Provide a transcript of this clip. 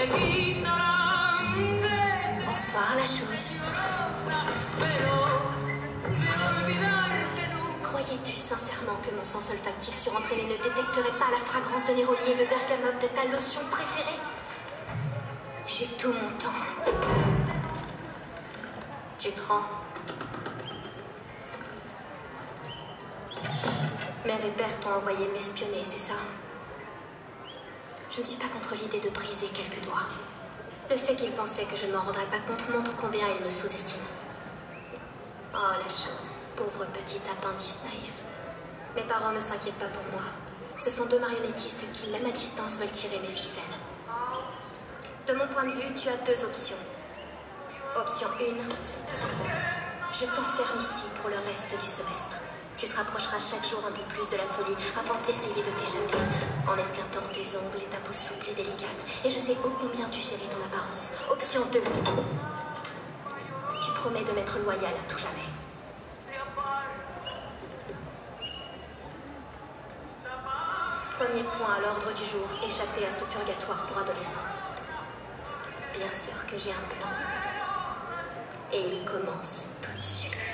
Bonsoir, la chose. Croyais-tu sincèrement que mon sens olfactif surentraîné ne détecterait pas la fragrance de néroli et de bergamote de ta lotion préférée? J'ai tout mon temps. Tu te rends. Mes repères t'ont envoyé m'espionner, c'est ça? Je ne suis pas contre l'idée de briser quelques doigts. Le fait qu'ils pensaient que je ne m'en rendrais pas compte montre combien ils me sous-estiment. Oh, la chose. Pauvre petit appendice naïf. Mes parents ne s'inquiètent pas pour moi. Ce sont deux marionnettistes qui, même à distance, veulent tirer mes ficelles. De mon point de vue, tu as deux options. Option 1. Je t'enferme ici pour le reste du semestre. Tu te rapprocheras chaque jour un peu plus de la folie à force d'essayer de t'échapper, en esquintant tes ongles et ta peau souple et délicate. Et je sais ô combien tu chéris ton apparence. Option 2. Tu promets de m'être loyal à tout jamais. Premier point à l'ordre du jour, échapper à ce purgatoire pour adolescents. Bien sûr que j'ai un plan. Et il commence tout de suite.